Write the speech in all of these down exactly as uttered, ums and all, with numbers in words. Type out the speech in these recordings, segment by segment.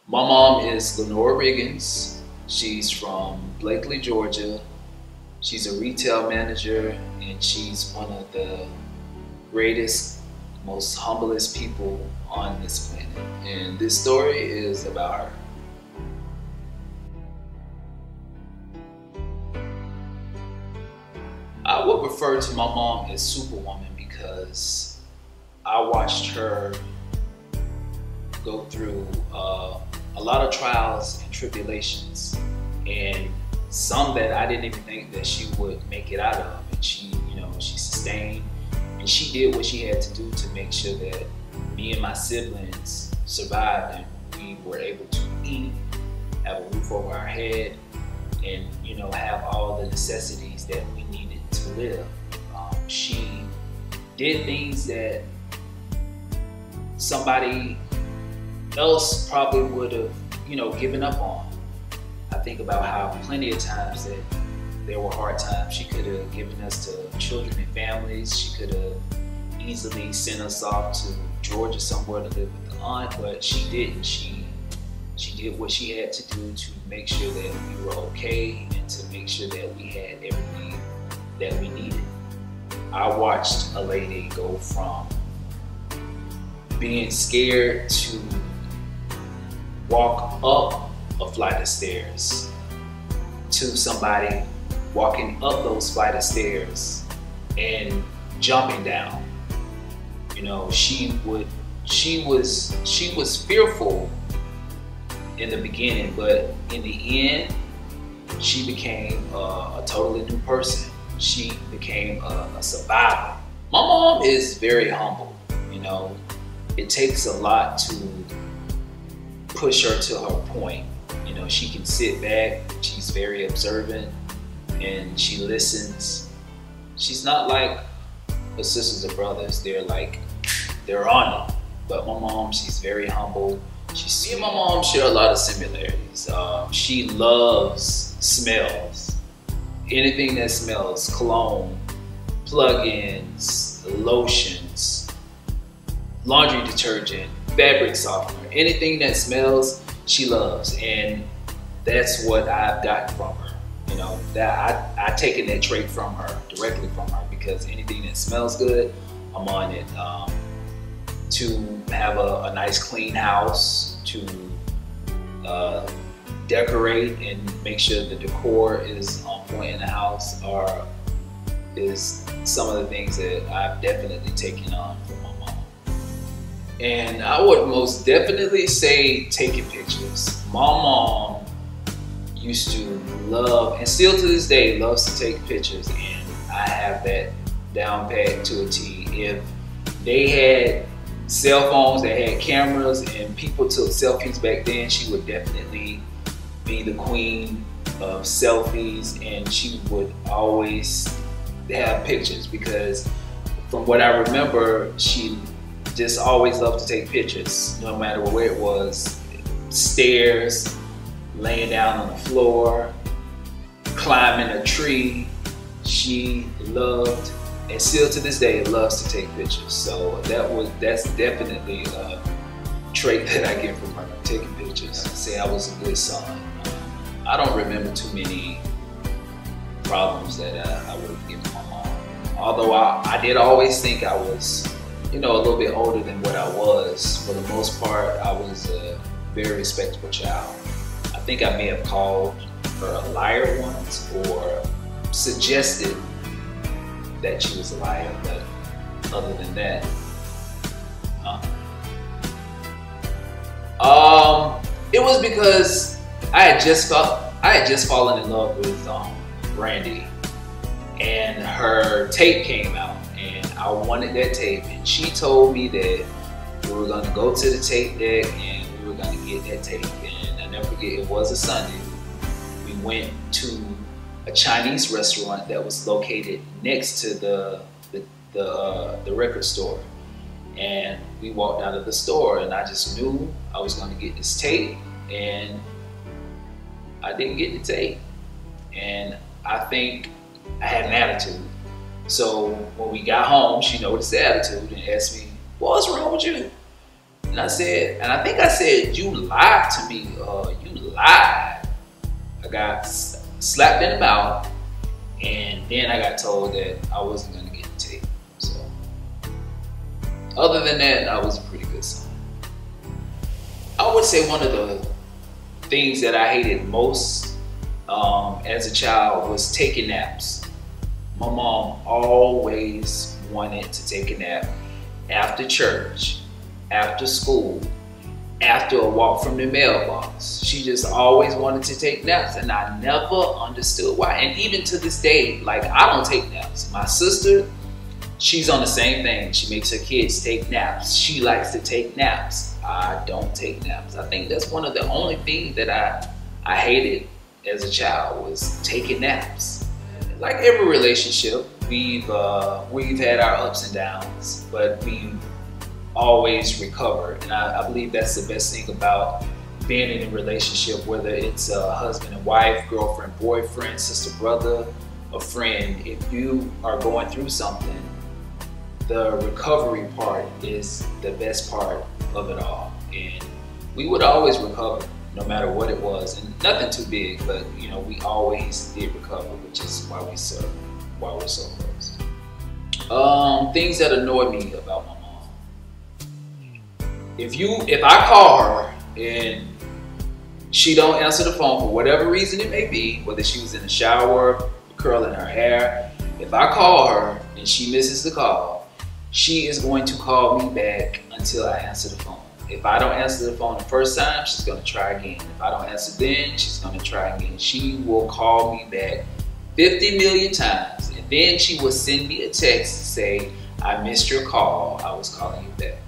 My mom is Lenora Riggins. She's from Blakely, Georgia. She's a retail manager, and she's one of the greatest, most humblest people on this planet. And this story is about her. I would refer to my mom as Superwoman because I watched her go through uh, a lot of trials and tribulations, and some that I didn't even think that she would make it out of. And she, you know, she sustained, and she did what she had to do to make sure that me and my siblings survived, and we were able to eat, have a roof over our head, and you know, have all the necessities that we needed to live. Um, she did things that somebody else probably would have, you know, given up on. I think about how plenty of times that there were hard times. She could have given us to children and families. She could have easily sent us off to Georgia somewhere to live with the aunt, but she didn't. She she did what she had to do to make sure that we were okay and to make sure that we had everything that we needed. I watched a lady go from being scared to walk up a flight of stairs to somebody walking up those flight of stairs and jumping down. You know, she would, she was, she was fearful in the beginning, but in the end, she became a, a totally new person. She became a, a survivor. My mom is very humble. You know, it takes a lot to push her to her point. You know, she can sit back, she's very observant, and she listens. She's not like her sisters or brothers. They're like, they're on it. But my mom, she's very humble. She's, me and my mom share a lot of similarities. Um, she loves smells. Anything that smells, cologne, plug-ins, lotions, laundry detergent, fabric softener, anything that smells, she loves. And that's what I've gotten from her. You know, that I, I've taken that trait from her, directly from her, because anything that smells good, I'm on it. Um, to have a, a nice clean house, to uh, decorate and make sure the decor is on point in the house, are is some of the things that I've definitely taken on from my mom. And I would most definitely say taking pictures. My mom used to love, and still to this day loves to take pictures, and I have that down pat to a T. If they had cell phones that had cameras and people took selfies back then, she would definitely be the queen of selfies, and she would always have pictures, because from what I remember, she just always loved to take pictures, no matter where it was. Stairs, laying down on the floor, climbing a tree. She loved, and still to this day loves to take pictures. So that was that's definitely a trait that I get from her, taking pictures. I say I was a good son. I don't remember too many problems that I, I would have given my mom. Although I, I did always think I was, you know, a little bit older than what I was. For the most part, I was a very respectable child. I think I may have called her a liar once, or suggested that she was a liar, but other than that, uh, um, it was because I had just felt I had just fallen in love with um, Brandy, and her tape came out, and I wanted that tape, and she told me that we were going to go to the tape deck and we were going to get that tape. And I never forget, it was a Sunday. We went to a Chinese restaurant that was located next to the the the, uh, the record store, and we walked out of the store, and I just knew I was going to get this tape, and I didn't get the tape. And I think I had an attitude. So when we got home, she noticed the attitude and asked me, "What's wrong with you?" And And I said, and I think I said, you lied to me. Uh, you lied. I got slapped in the mouth, and then I got told that I wasn't gonna get the tape. So, other than that, I was a pretty good son. I would say one of the things that I hated most um, as a child was taking naps. My mom always wanted to take a nap after church, after school, after a walk from the mailbox. She just always wanted to take naps, and I never understood why. And even to this day, like, I don't take naps. My sister, she's on the same thing. She makes her kids take naps. She likes to take naps. I don't take naps. I think that's one of the only things that I, I hated as a child, was taking naps. Like every relationship, we've, uh, we've had our ups and downs, but we've always recovered. And I, I believe that's the best thing about being in a relationship, whether it's a husband and wife, girlfriend, boyfriend, sister, brother, a friend. If you are going through something, the recovery part is the best part of it all. And we would always recover, no matter what it was, and nothing too big, but you know, we always did recover, which is why we serve, why we're so close. Um, things that annoy me about my mom. If you, if I call her and she don't answer the phone for whatever reason it may be, whether she was in the shower, curling her hair, if I call her and she misses the call, she is going to call me back until I answer the phone. If I don't answer the phone the first time, she's gonna try again. If I don't answer then, she's gonna try again. She will call me back fifty million times, and then she will send me a text to say, I missed your call, I was calling you back.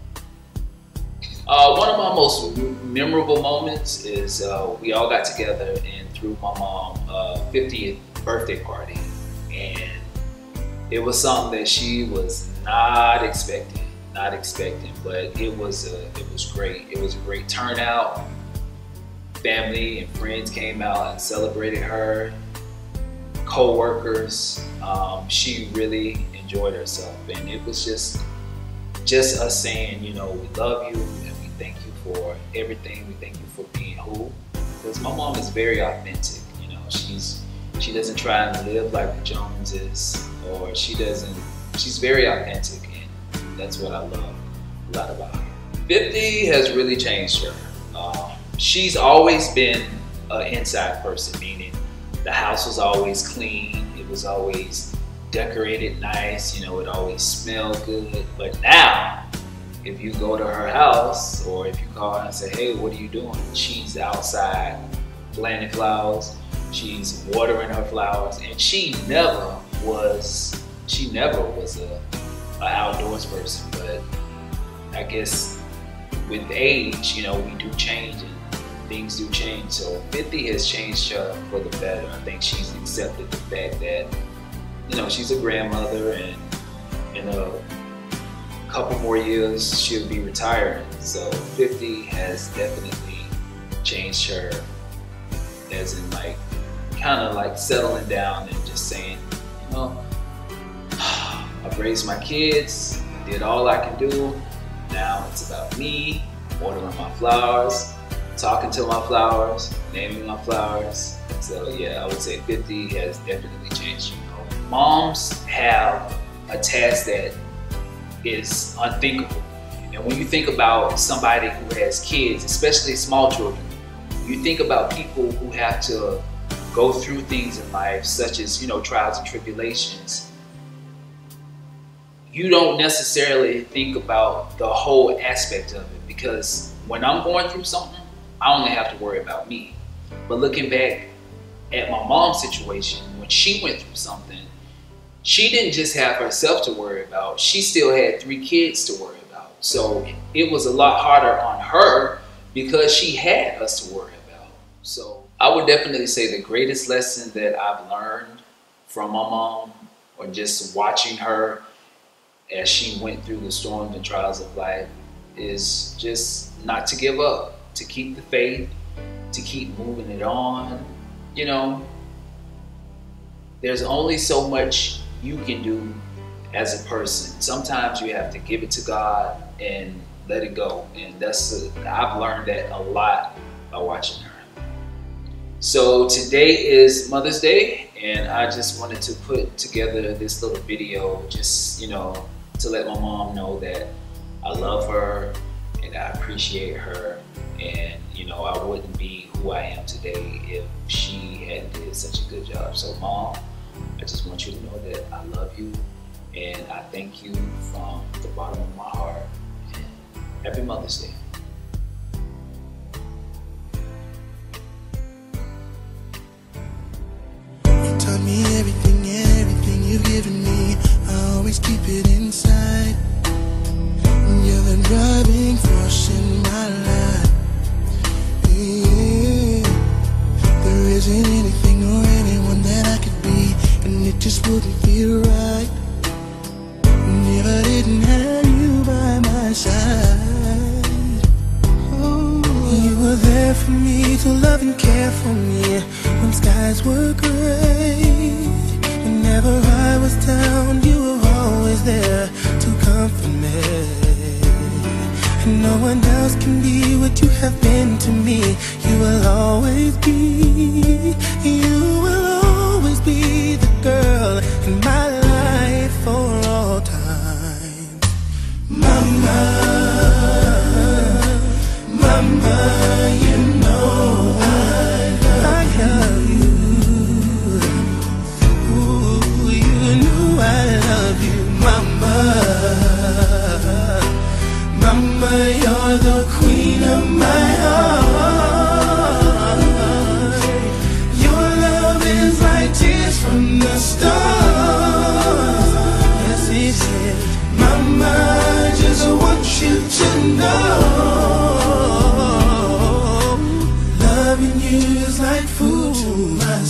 Uh, one of my most memorable moments is uh, we all got together and threw my mom a fiftieth birthday party. And it was something that she was not expecting. Not expecting, but it was a, it was great. It was a great turnout. Family and friends came out and celebrated her. Co-workers, um, she really enjoyed herself, and it was just just us saying, you know, we love you and we thank you for everything. We thank you for being who. Because my mom is very authentic. You know, she's she doesn't try and live like the Joneses, or she doesn't. She's very authentic. That's what I love a lot about her. fifty has really changed her. Um, she's always been an inside person, meaning the house was always clean. It was always decorated nice. You know, it always smelled good. But now, if you go to her house or if you call her and say, hey, what are you doing? She's outside planting flowers. She's watering her flowers. And she never was, she never was a an outdoors person, but I guess with age, you know, we do change and things do change. So fifty has changed her for the better. I think she's accepted the fact that, you know, she's a grandmother, and in a couple more years she'll be retiring. So fifty has definitely changed her, as in like kind of like settling down and just saying, you know, I've raised my kids, did all I can do. Now it's about me, watering my flowers, talking to my flowers, naming my flowers. So yeah, I would say fifty has definitely changed. You know, moms have a task that is unthinkable. And when you think about somebody who has kids, especially small children, you think about people who have to go through things in life, such as, you know, trials and tribulations. You don't necessarily think about the whole aspect of it, because when I'm going through something, I only have to worry about me. But looking back at my mom's situation, when she went through something, she didn't just have herself to worry about, she still had three kids to worry about. So it was a lot harder on her because she had us to worry about. So I would definitely say the greatest lesson that I've learned from my mom, or just watching her as she went through the storms and trials of life, is just not to give up, to keep the faith, to keep moving it on. You know, there's only so much you can do as a person. Sometimes you have to give it to God and let it go. And that's a, I've learned that a lot by watching her. So today is Mother's Day, and I just wanted to put together this little video, just, you know, to let my mom know that I love her and I appreciate her, and you know, I wouldn't be who I am today if she hadn't did such a good job. So Mom, I just want you to know that I love you and I thank you from the bottom of my heart, and happy Mother's Day. You taught me everything, everything you've given me. I always keep it inside. You're the driving force in my life. Yeah. There isn't anything or anyone that I could be, and it just wouldn't feel right if I didn't have you by my side. Oh, you were there for me to love and care for me when skies were gray. Whenever I was down, you were always there to comfort me. No one else can be what you have been to me. You will always be, you will always be the girl in my life for all time. Mama, Mama, you know I love, I love you. Ooh, you know I love you, Mama. Mama, you're the queen of my heart. Your love is like tears from the stars. Yes, it is. Mama, I just want you to know, loving you is like food to my